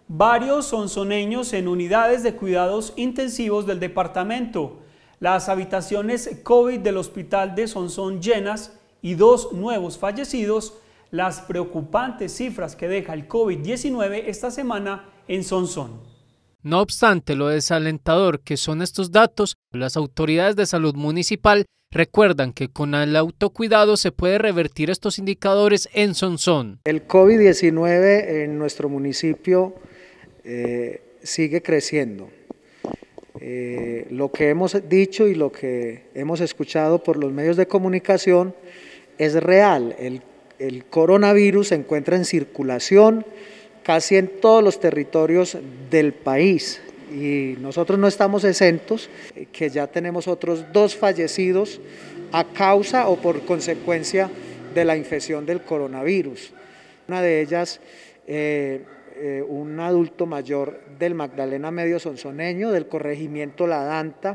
Varios sonsoneños en unidades de cuidados intensivos del departamento. Las habitaciones COVID del hospital de Sonsón llenas y 2 nuevos fallecidos. Las preocupantes cifras que deja el COVID-19 esta semana en Sonsón. No obstante lo desalentador que son estos datos, las autoridades de salud municipal recuerdan que con el autocuidado se puede revertir estos indicadores en Sonsón. El COVID-19 en nuestro municipio sigue creciendo. Lo que hemos dicho y lo que hemos escuchado por los medios de comunicación es real. El coronavirus se encuentra en circulación casi en todos los territorios del país y nosotros no estamos exentos, que ya tenemos otros 2 fallecidos a causa o por consecuencia de la infección del coronavirus. Una de ellas, un adulto mayor del Magdalena Medio Sonsoneño, del corregimiento La Danta,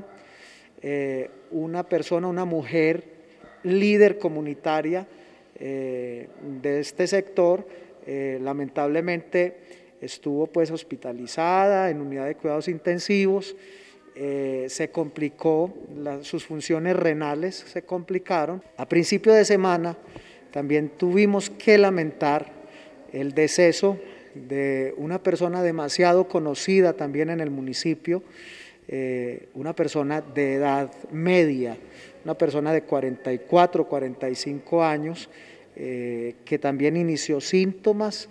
una mujer líder comunitaria de este sector, lamentablemente estuvo pues hospitalizada en unidad de cuidados intensivos, se complicó, sus funciones renales se complicaron. A principio de semana también tuvimos que lamentar el deceso de una persona demasiado conocida también en el municipio, una persona de edad media, una persona de 44, 45 años, que también inició síntomas,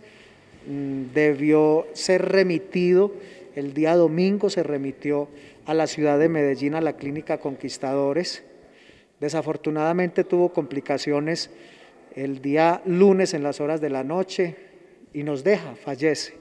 debió ser remitido, el día domingo se remitió a la ciudad de Medellín, a la clínica Conquistadores. Desafortunadamente tuvo complicaciones el día lunes en las horas de la noche y nos deja, fallece.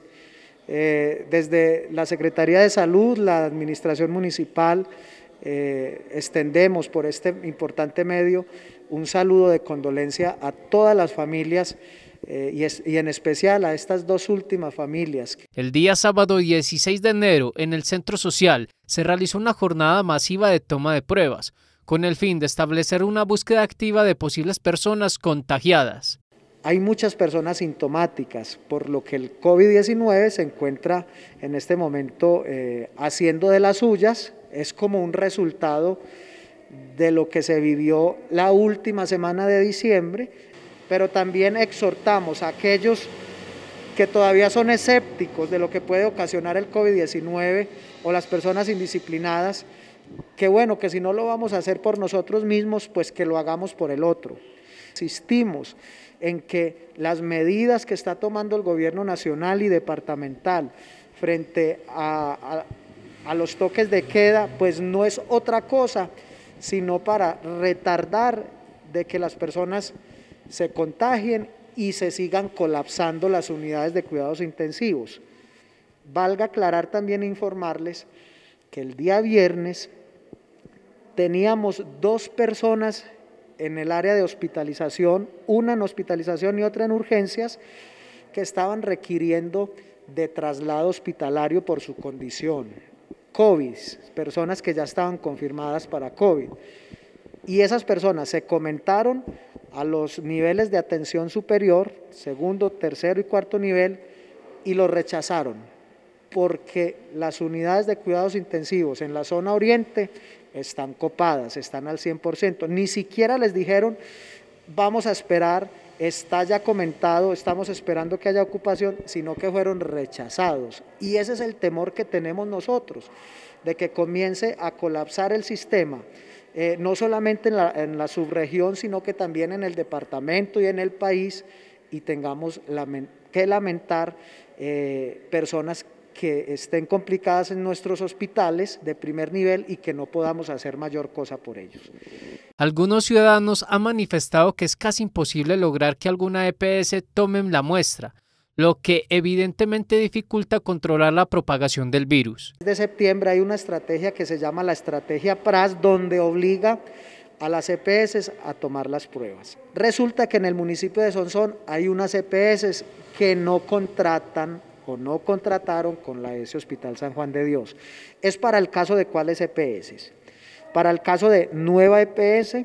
Desde la Secretaría de Salud, la Administración Municipal, extendemos por este importante medio un saludo de condolencia a todas las familias y en especial a estas 2 últimas familias. El día sábado 16 de enero en el Centro Social se realizó una jornada masiva de toma de pruebas con el fin de establecer una búsqueda activa de posibles personas contagiadas. Hay muchas personas sintomáticas, por lo que el COVID-19 se encuentra en este momento haciendo de las suyas. Es como un resultado de lo que se vivió la última semana de diciembre, pero también exhortamos a aquellos que todavía son escépticos de lo que puede ocasionar el COVID-19 o las personas indisciplinadas, que bueno, que si no lo vamos a hacer por nosotros mismos, pues que lo hagamos por el otro. Insistimos en que las medidas que está tomando el gobierno nacional y departamental frente a los toques de queda, pues no es otra cosa sino para retardar de que las personas se contagien y se sigan colapsando las unidades de cuidados intensivos. Valga aclarar también e informarles que el día viernes teníamos 2 personas en el área de hospitalización, una en hospitalización y otra en urgencias, que estaban requiriendo de traslado hospitalario por su condición. COVID, personas que ya estaban confirmadas para COVID. Y esas personas se comentaron a los niveles de atención superior, segundo, tercero y cuarto nivel, y los rechazaron, porque las unidades de cuidados intensivos en la zona oriente están copadas, están al 100%. Ni siquiera les dijeron, vamos a esperar, está ya comentado, estamos esperando que haya ocupación, sino que fueron rechazados. Y ese es el temor que tenemos nosotros, de que comience a colapsar el sistema, no solamente en la subregión, sino que también en el departamento y en el país, y tengamos que lamentar personas que estén complicadas en nuestros hospitales de primer nivel y que no podamos hacer mayor cosa por ellos. Algunos ciudadanos han manifestado que es casi imposible lograr que alguna EPS tomen la muestra, lo que evidentemente dificulta controlar la propagación del virus. Desde septiembre hay una estrategia que se llama la estrategia PRAS, donde obliga a las EPS a tomar las pruebas. Resulta que en el municipio de Sonsón hay unas EPS que no contratan o no contrataron con la ES Hospital San Juan de Dios. ¿Es para el caso de cuáles EPS? Para el caso de Nueva EPS,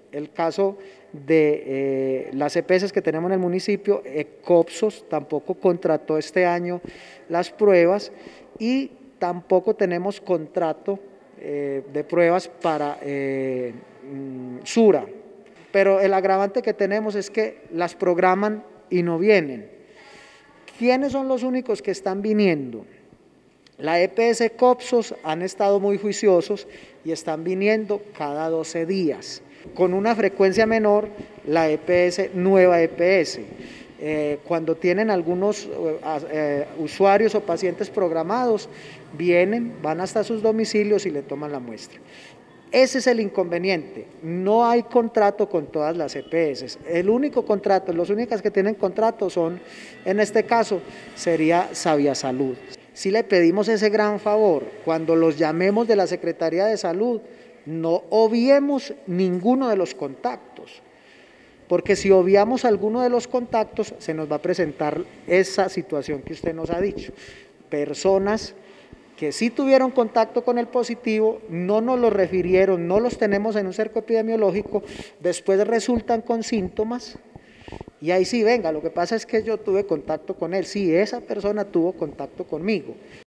el caso de las EPS que tenemos en el municipio, Ecopsos tampoco contrató este año las pruebas y tampoco tenemos contrato de pruebas para Sura. Pero el agravante que tenemos es que las programan y no vienen. ¿Quiénes son los únicos que están viniendo? La EPS Ecopsos han estado muy juiciosos y están viniendo cada 12 días. Con una frecuencia menor, la EPS, nueva EPS. Cuando tienen algunos usuarios o pacientes programados, vienen, van hasta sus domicilios y le toman la muestra. Ese es el inconveniente, no hay contrato con todas las EPS, el único contrato, las únicas que tienen contrato son, en este caso, sería Saviasalud. Si le pedimos ese gran favor, cuando los llamemos de la Secretaría de Salud, no obviemos ninguno de los contactos, porque si obviamos alguno de los contactos, se nos va a presentar esa situación que usted nos ha dicho. Personas que sí tuvieron contacto con el positivo, no nos lo refirieron, no los tenemos en un cerco epidemiológico, después resultan con síntomas, y ahí sí, venga, lo que pasa es que yo tuve contacto con él, sí, esa persona tuvo contacto conmigo.